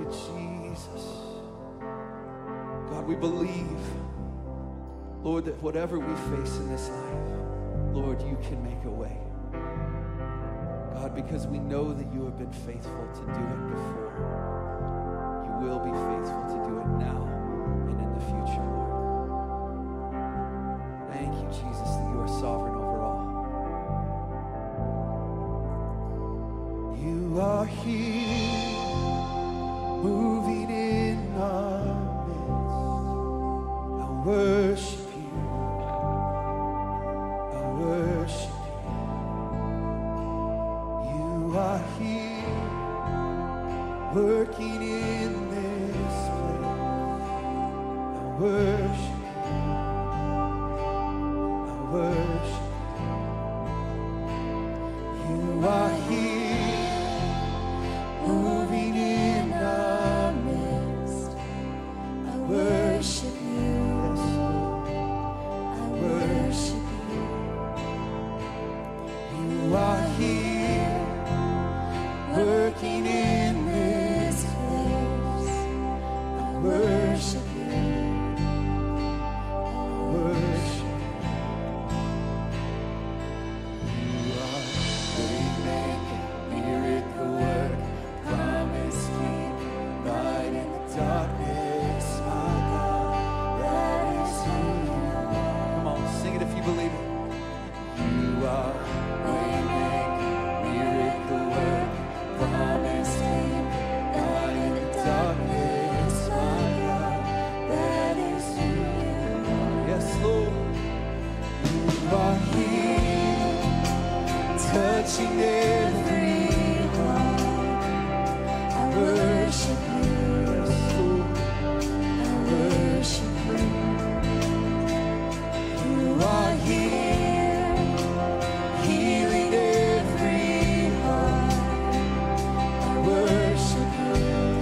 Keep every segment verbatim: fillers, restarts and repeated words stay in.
Jesus. God, we believe, Lord, that whatever we face in this life, Lord, you can make a way. God, because we know that you have been faithful to do it before. You will be faithful to do it now and in the future, Lord. Thank you, Jesus, that you are sovereign over all. You are here, moving in our midst. I worship you. I worship you. You are here, working in this place. I worship you. I worship you. You are here, moving in our midst. I worship you. Yes, Lord. I worship you. You are here, working in this place. I worship you. I worship you. You are waymaker, miracle work, promise keeper, light in the darkness, my God, that is who you are. Come on, sing it if you believe it. You are waymaker, miracle work, promise keeper, light in the darkness, my God, that is who you are. Yes, Lord. You are here, touching every heart. I worship you. Yes, Lord. I worship you. You are here, healing every heart. I worship you.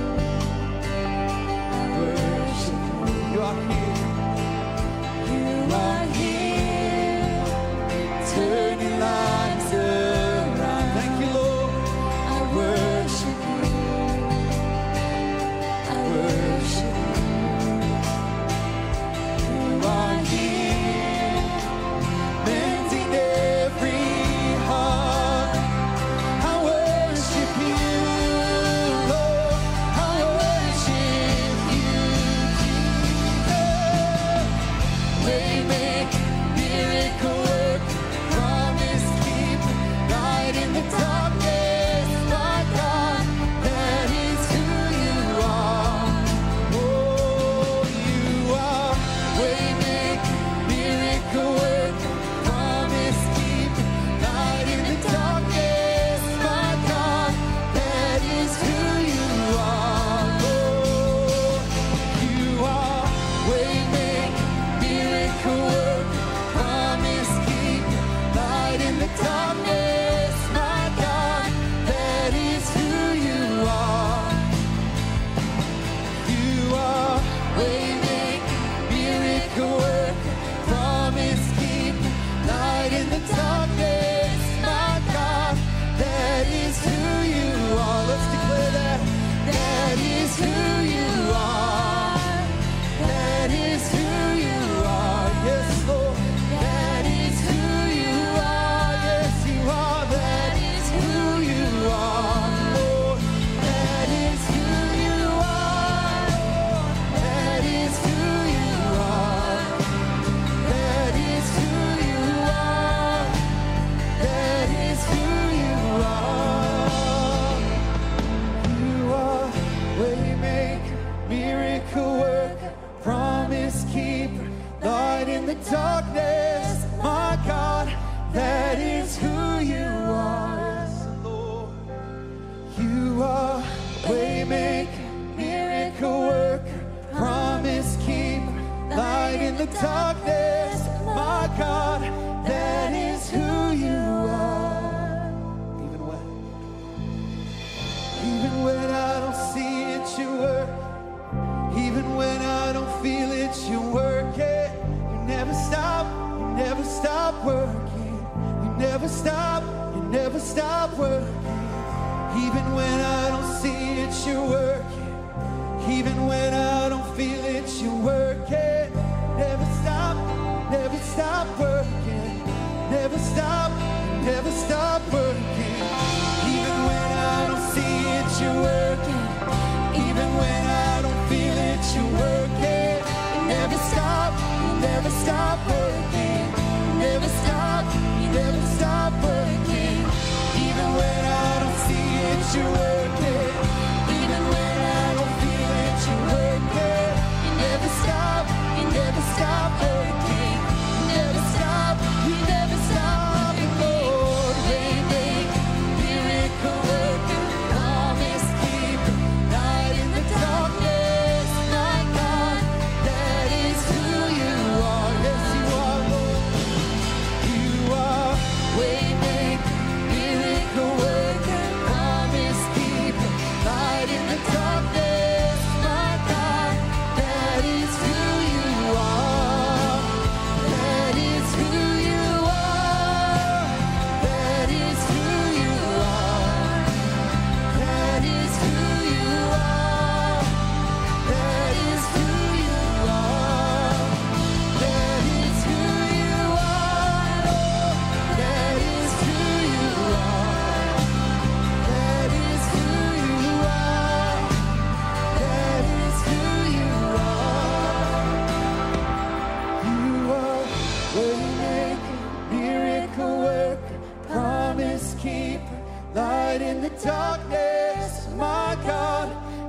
I worship you. You are here. You are here, turning lives around. Thank you, Lord. I worship you. I worship you. You are here, mending every heart. I worship you, Lord. I worship you, Jesus. Waymaker, miracle work, promise keeper, light in the darkness, my God, that is who you are. Oh, you are waymaker, miracle work, promise keeper, light in the darkness, my God, that is who you are. Oh, you are waymaker, miracle work, promise keeper, light in the darkness, my God, that is who you are. You are waymaker, miracle worker, promise keeper, light in the darkness, my God, that is who you are. Let's declare that. That is who you are. That is who you are. Yes, Lord. That is who you are. Yes, you are. That is who you are, Lord. That is who you are. That is who you are. That is who you are. That is who you are. You are waymaker, miracle worker, promise keeper, light in the darkness, my God, that is who you are. Yes, Lord. You are waymaker, miracle worker, promise keeper, light in the darkness, my God, that is who you are. Even when, even when I don't see it, you work. Even when I don't feel it, you work it. You never stop, you never stop working. You never stop, you never stop working. Even when I don't see it, you're working.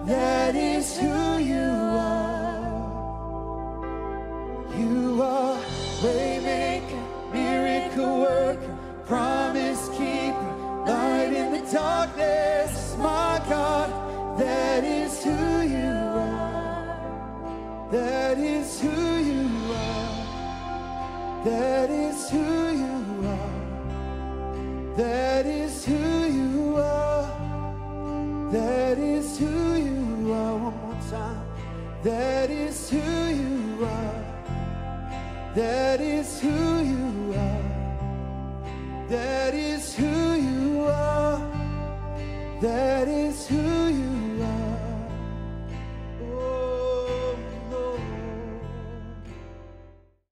That is who you are. You are waymaker, miracle worker, promise keeper, light in the darkness. My God, that is who you are. That is who you are. That is who you are. That is who you are. That is who you are. One more time. That is who you are. That is who you are. That is who you are. That